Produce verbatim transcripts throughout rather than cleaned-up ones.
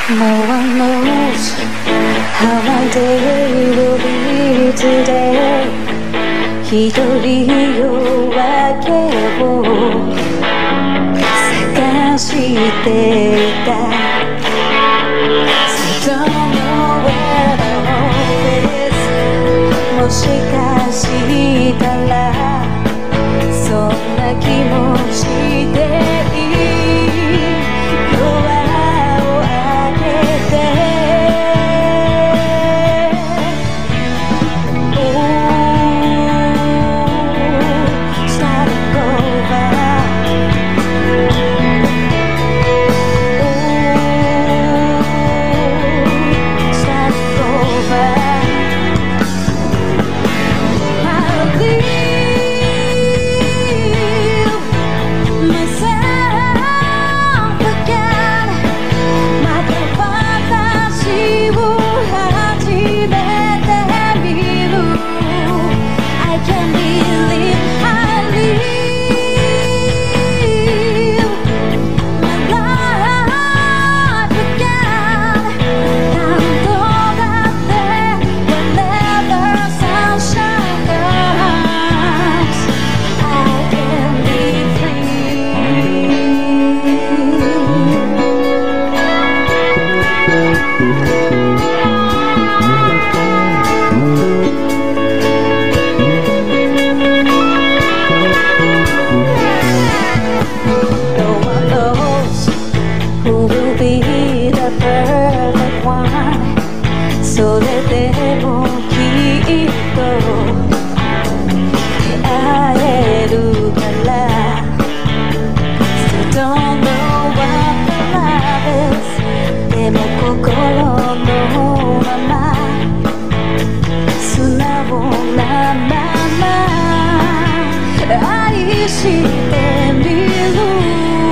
No one knows how my day will be today. 一人夜明けを探していた。So don't know where the hope is. もしかしたらそんな気もしていい。それでもきっと出会えるから Still don't know what the love is でも心のまま素直なまま愛してみる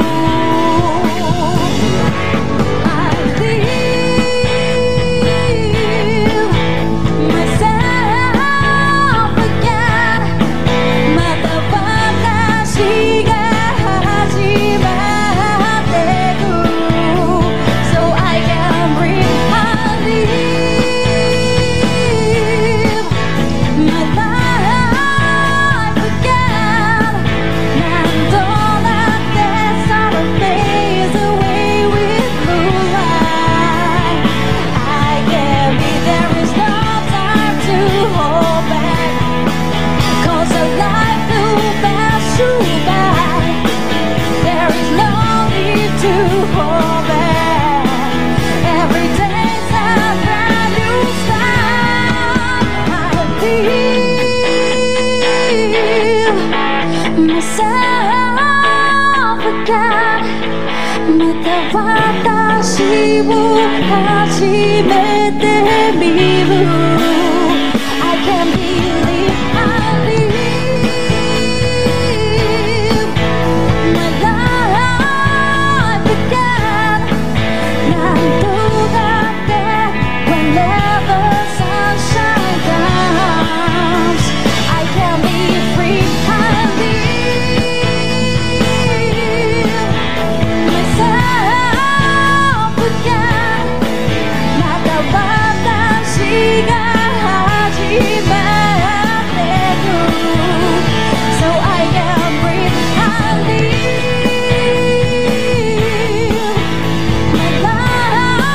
また私を始めてみる I can't believe I live my life again 何度だって Whenever sunshine comes I can be free I live my life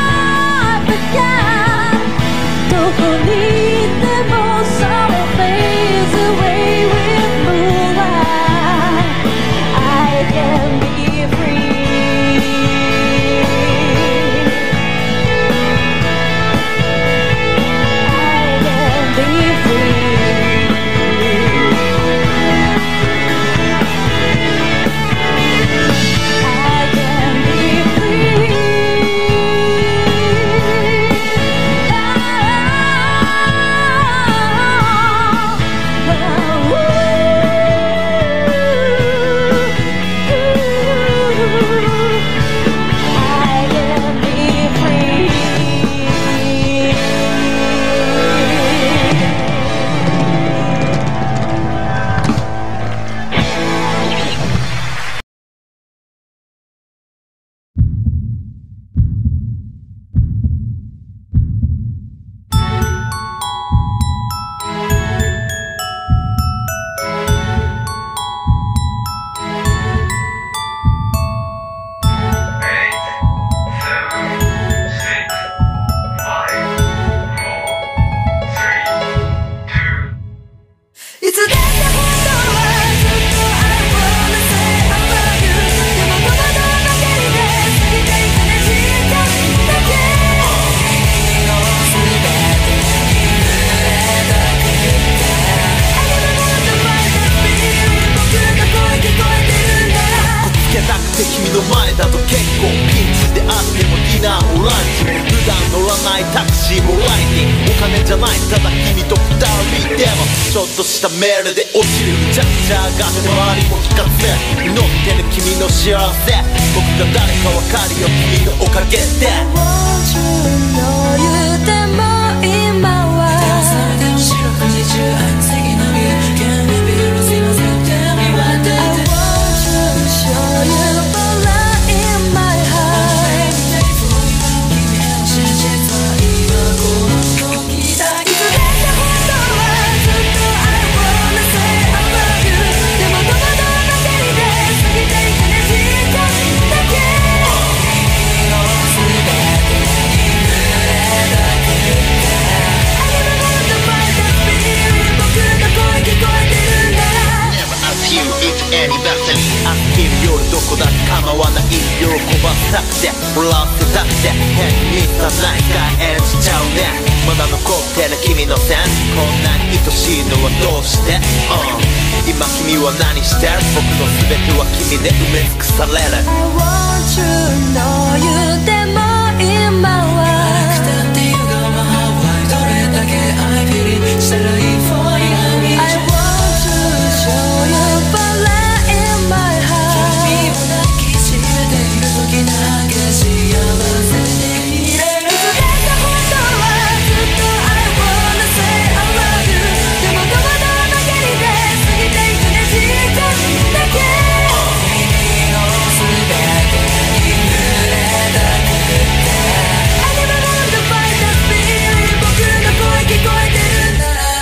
普段乗らないタクシーもライティング、お金じゃないただ君と二人でもちょっとしたメールで落ちるジャッジャーが周りも聞かせ祈ってる君の幸せ、僕が誰かわかるよ君のおかげで I want you 言うても今は照らされても四六時中 I'm thinking of you Can't leave you losing myself Tell me what to do I want you show you the light in my heart Every day for you 君への真実は今この時だけいつだって本当はずっと I wanna say I love you でも戸惑うばかりで過ぎていくね時間だけ君の全てに触れたくて I never want to fight that feeling 僕の声聞こえてるんだ Never ask you if anniversary 明日夜どこだって構わない喜ばせたくて笑わせたくて変にさないか演じちゃうねまだ残ってる君のセンスこんなに愛しいのはどうして、uh、今君は何してる僕の全ては君で埋め尽くされる I want you know 言うても今は早くたって言うがまあどれだけ I feel it したらいい for you I want to show you the light in my heart 君を抱きしめている時だけ幸せでいれるいつだって本当はずっと I wanna say I love you でも戸惑うばかりで過ぎていくね時間だけ君の全てに触れたくて I never want to fight that feeling 僕の声聞こえてるなら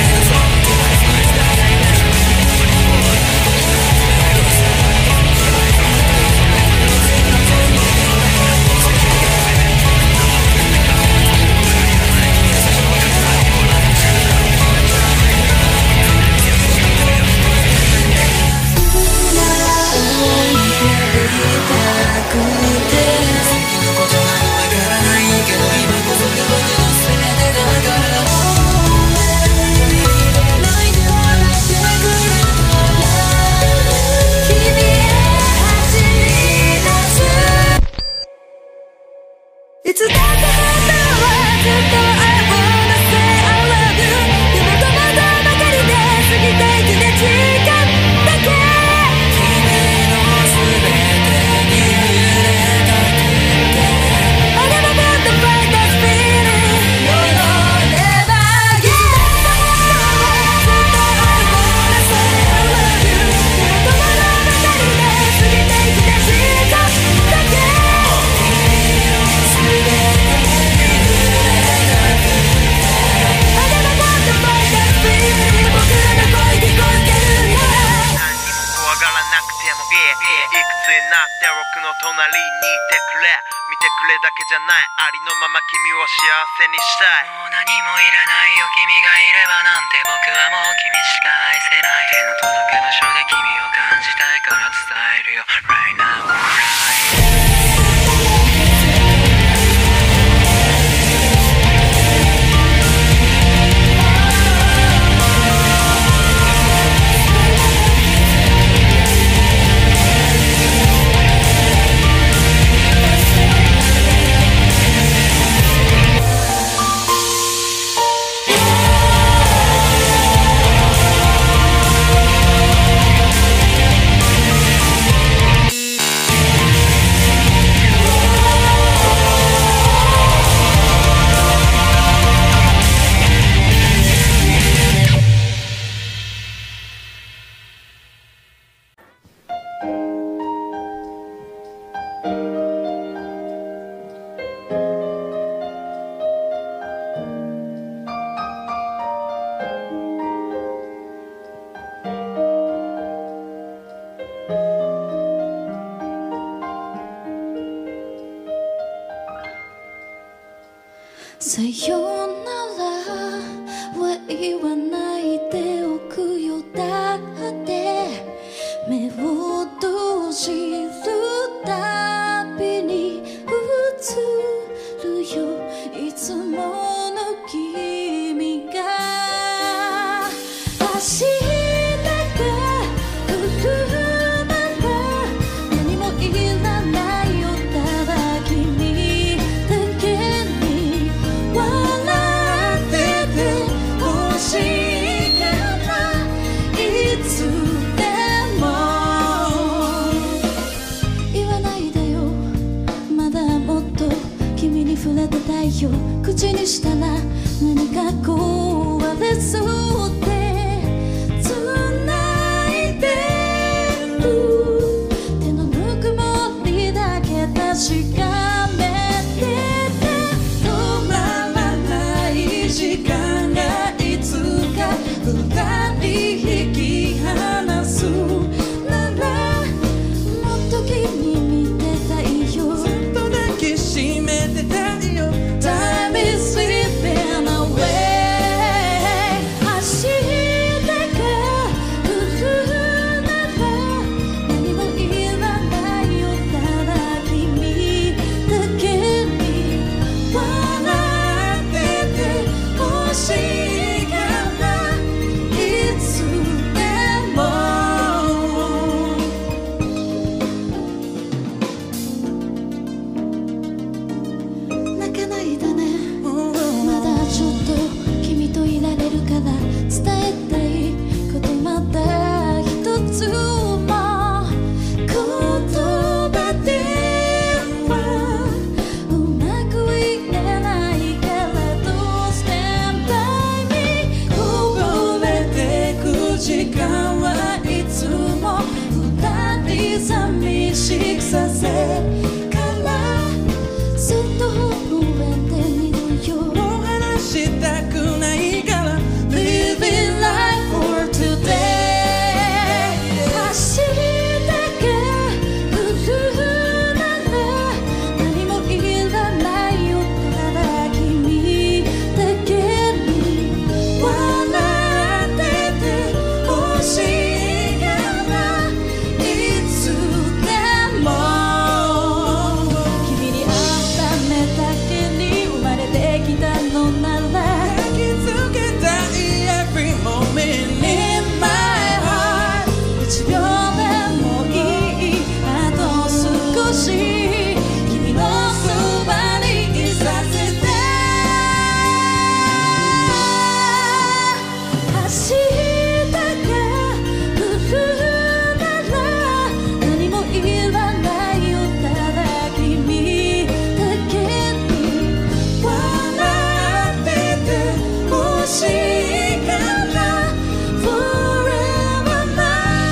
いつだって本当はずっと I wanna say I love you でも戸惑うばかりで過ぎていくね時間だけ君の全てに触れたくて I never want to fight that feeling No, no, never again いつだって本当はずっと I wanna say I love you でも戸惑うばかりで過ぎていくね時間だけ全てに触れたくて I never want to fight that feeling 僕の声聞こえてるなら何にも怖がらなくてもいいいくつになって僕の隣にいてくれ見てくれだけじゃないありのまま君を幸せにしたいもう何もいらないよ君がいればなんて僕はもう君しか愛せない手の届く場所で君を感じたいから伝えるよ Right now, right さよならは言わないでおくよだって目を閉じるたびに映るよいつもの君が明日が来るなら何もいらないよただ君だ立てたいよ口にしたら何か壊れそうで繋いでる手のぬくもりだけ確かめてて止まらない時間がいつか二人引き離すならもっと君見てたいよずっと抱きしめてたいよ Time is slipping away 明日が来るなら何もいらないよただ君だけに笑ってて欲しいからいつでも泣かないでねまだちょっと君といられるから伝えたいことまだ一つも言葉ではうまく言えないからどう Stand by me こぼれてく時間はいつも二人寂しくさせからずっと微笑んでみるよもう話したくないから Living life for today 明日が来るなら何もいらないよただ君だけに笑ってて欲しいからいつでも君に会った目だけに生まれてきたのなら抱きつけたい Every moment in my heart 一秒でもいいあと少し君のそばにいさせて明日が来るなら何もいらないよただ君だけに笑ってて欲しいから Forever now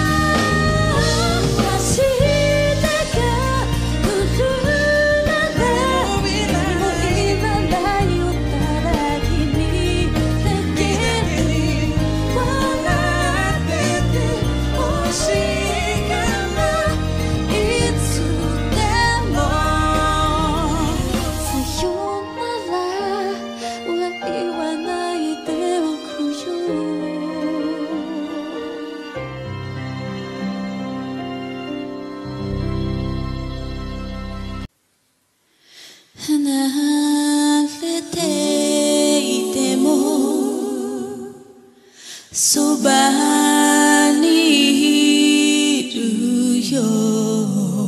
明日が来るなら何もいらないよただ君だけに笑ってて欲しいからいつでもさよならは言わないでおくよ離れていてもそばにいるよ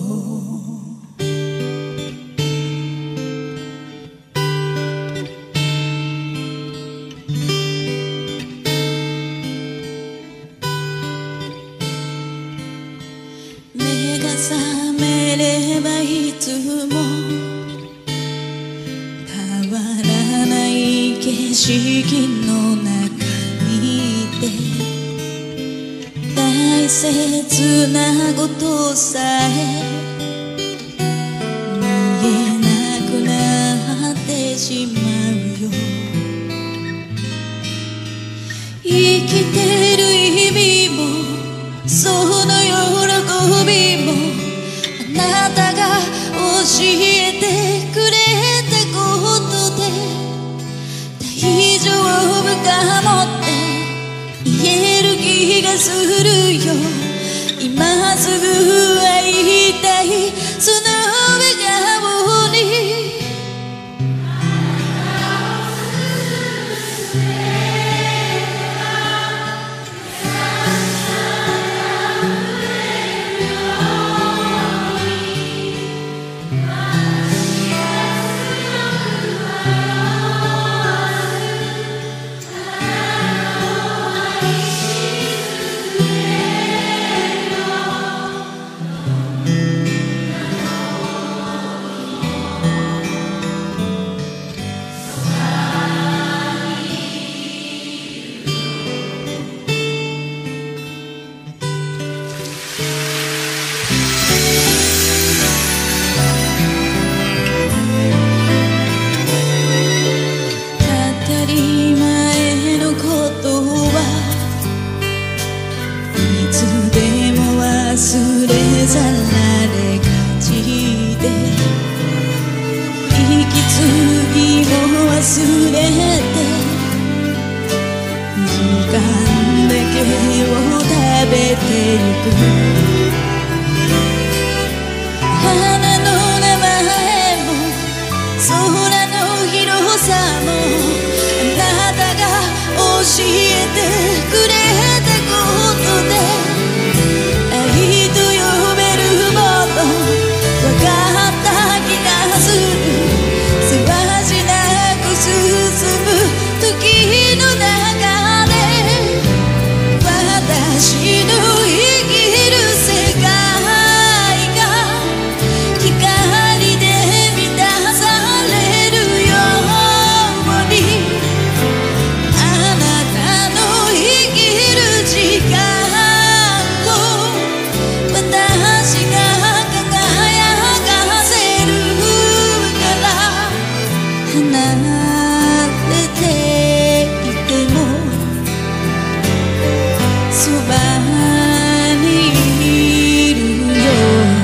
目が覚めればいつも変わらない景色の中にいて大切なことさえ見えなくなってしまうよ生きてる意味もその喜びもあなたが教えてくれたことで大丈夫かもって言える気がするよ今すぐ会いたいその笑顔に花の名前も空の広さもあなたが教えてくれたことで愛と呼べるもの分かった気がする。せわしなく進む時の中で私の生きる世界が光で満たされるようにあなたの生きる時間を私が輝かせるから離れていてもそばにいるよ。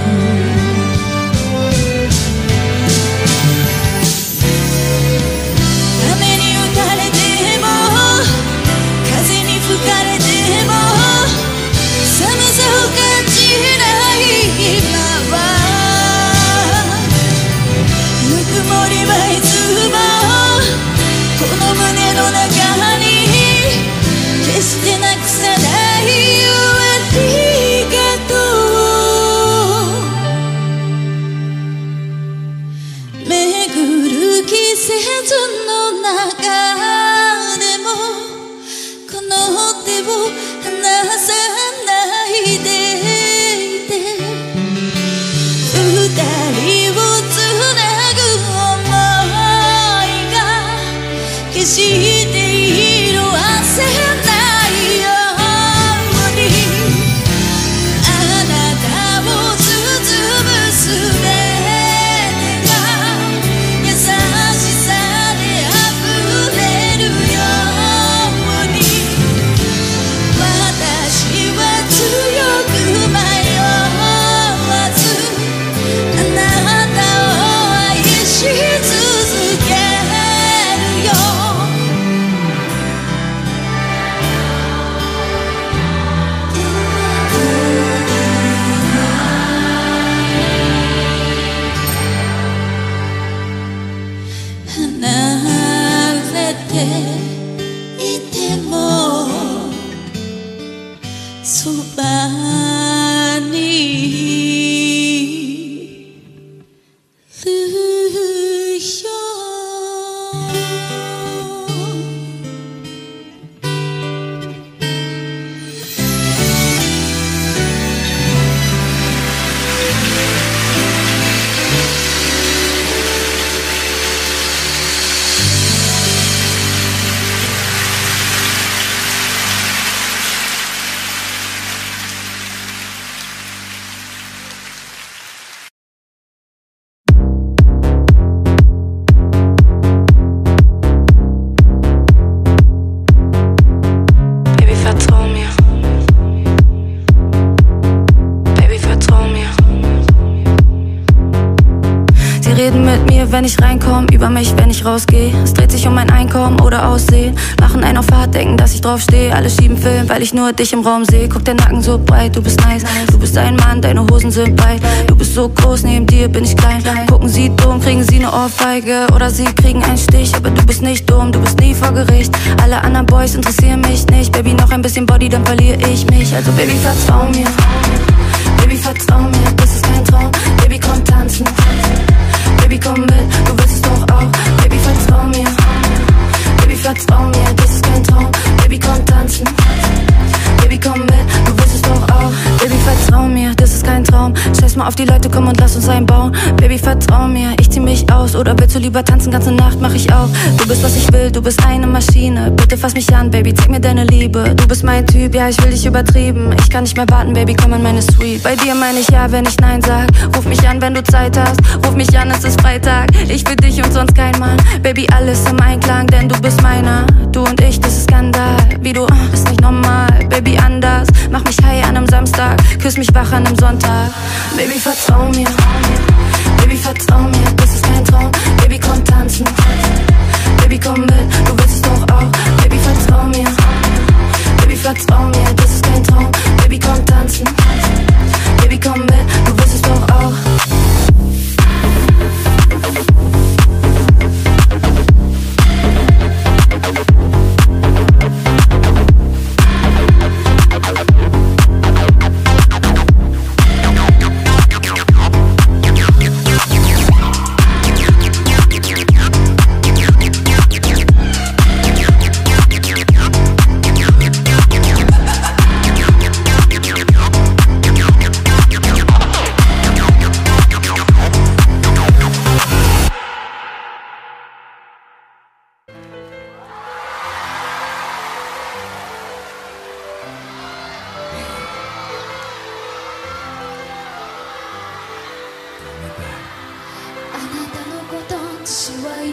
雨に打たれても風に吹かれても寒さを感じない今はぬくもりはいつもこの胸の中に決してなくさないよ。ありがとう。巡る季節の中でもこの手を離さないでいて二人をつなぐ想いが決して色あせないようにあなたを包むすべてが優しさで溢れるように私は強く迷わずあなたを愛し続けるよ。離れていてもそばにいるよ。Baby, vertrau mir. Baby, vertrau mir. Sie reden mit mir, wenn ich reinkomm, über mich, wenn ich rausgeh. Es dreht sich um mein Einkommen oder Aussehen. Machen einen auf hart, denken, dass ich drauf steh. Alle schieben Film, weil ich nur dich im Raum seh. Guck, der Nacken so breit, du bist nice. Du bist ein Mann, deine Hosen sind breit. Du bist so groß, neben dir bin ich klein. Gucken sie dumm, kriegen sie ne Ohrfeige oder sie kriegen einen Stich. Aber du bist nicht dumm, du bist nie vor Gericht. Alle anderen Boys interessieren mich nicht. Baby, noch ein bisschen Body, dann verliere ich mich. Also Baby, vertrau mir. Baby, vertrau mir, das ist kein Traum. Baby, komm tanzen. Baby, komm mit, du willst es doch auch. Baby, vertrau mir. Baby, vertrau mir, das ist kein Traum. Baby, komm tanzen. Baby, komm mit, du willst es doch auch. Baby, vertrau mir, das ist kein Traum. Scheiß mal auf die Leute, komm und lass uns einbauen. Baby, vertrau mir, ich zieh mich aus. Oder willst du lieber tanzen, ganze Nacht mach ich auch. Du bist, was ich will, du bist eine Maschine. Bitte fass mich an, Baby, zeig mir deine Liebe. Du bist mein Typ, ja, ich will dich übertrieben. Ich kann nicht mehr warten, Baby, komm in meine Suite. Bei dir meine ich ja, wenn ich Nein sag. Ruf mich an, wenn du Zeit hast. Ruf mich an, es ist Freitag. Ich für dich und sonst kein Mann. Baby, alles im Einklang, denn du bist meiner. Du und ich, das ist Skandal. Wie du, ist nicht normal. Baby, anders. Mach mich high an einem Samstag. Küss mich wach an einem Sonntag. Baby, vertrau mir. Baby, vertrau mir, das ist kein Traum. Baby, komm tanzen. Baby, komm mit, du willst es doch auch. Baby, vertrau mir. Baby, vertrau mir, das ist kein Traum. Baby, komm tanzen.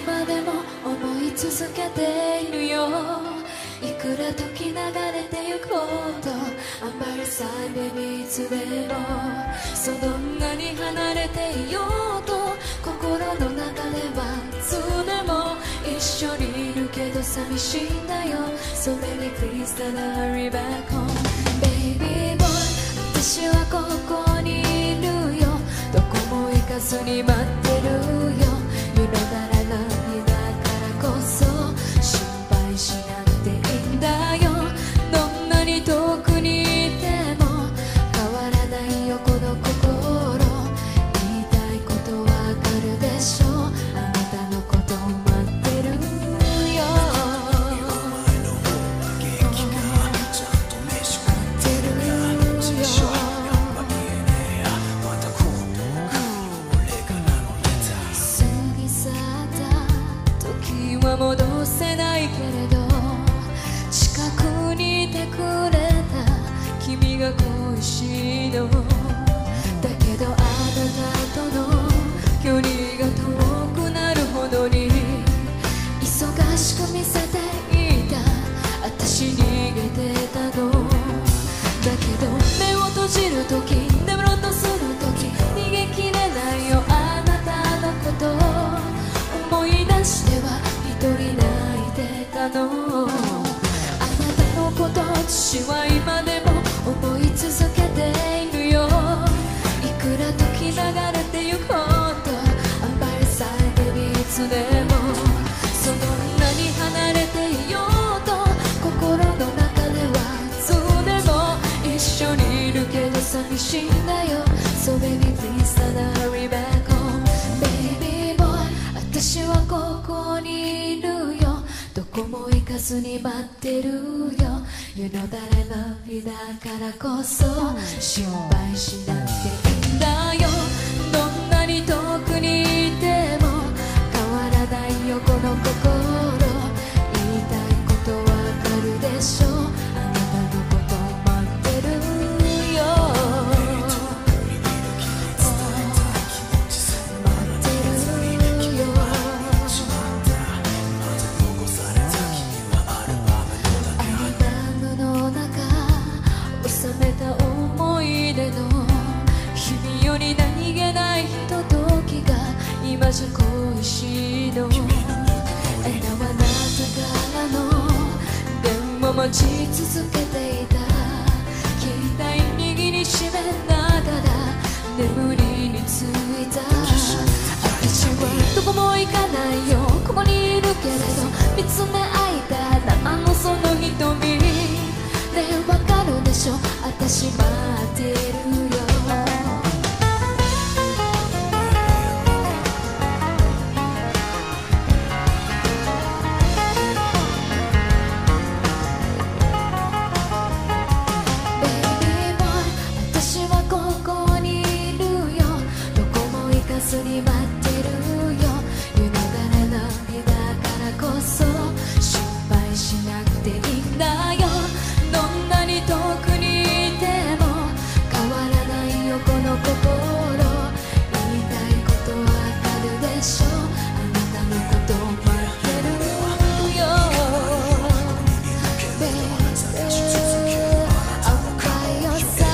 今でも思い続けているよ。いくら時流れてゆこうと I'm by your side baby いつでも。そうどんなに離れていようと心の中ではいつでも一緒にいるけど寂しいんだよ。 So baby please don't hurry back home Baby boy 私はここにいるよ。どこも行かずに待ってるよ。 You know that I love you だからこそ心配しなくていいんだよ。どんなに遠くにいても変わらないよこの心。言いたいことわかるでしょ。あなたのこと待ってるよ。戻せないけれど近くにいてくれた君が恋しいの。だけどあなたとの距離が遠くなるほどに忙しく見せていた。私逃げてたの。だけど目を閉じるとき眠ろうとするとき逃げきれないよあなたのことを思い出しては一人泣いてたの。あなたのこと私は今でも思い続けているよ。いくら時流れてゆこうと I'm by your side baby いつでも。そんなに離れていようと心の中ではいつでも一緒にいるけど寂しいんだよ。 So baby please don't hurry back home Baby boy 私はここにいるよ。どこも行かずに待ってるよ。 You know that I love you だからこそ心配しなくていいんだよ。どんなに遠くにいても変わらないよこの心。言いたいことわかるでしょ。あなたのこと待ってるよ。待ってるよ。収めた思い出の日々より何気ないひとときが今じゃ恋しいの。えなはあなたからの電話待ち続けていた。携帯握りしめながら眠りについた。私はどこも行かないよここにいるけれど見つめ合いた生のその瞳ねえわかるでしょ私待ってるよ。Baby boy 私はここにいるよ。どこも行かずに待ってるよ。 You know that I love you だからこそ心配しなくていいんだよ。どんなに遠くにいても変わらないよこの心。言いたいことわかるでしょ。あなたのこと待ってるよ。 Baby I'm by your side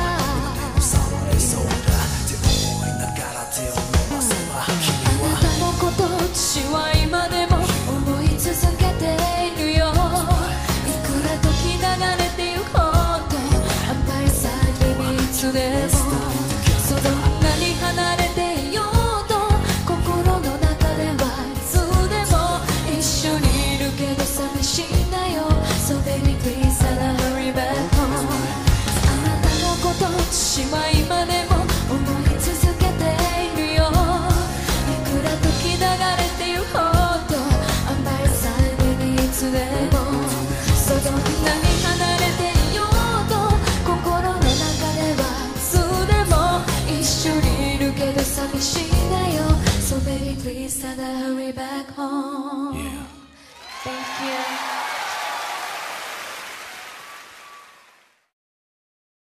あなたのこと私は今でも思い続けているよ。流れてゆこうと I'm by your side baby いつでも。そうどんなに離れていようと心の中ではいつでも一緒にいるけど寂しいんだよ。 So baby please don't hurry back home あなたのこと私は今でも思い続けているよ。いくら時流れてゆこうと I'm by your side baby いつでも。そうどんなに離れていようと心の中ではいつでも一緒にいるけど寂しいんだよ。 So baby please don't hurry back home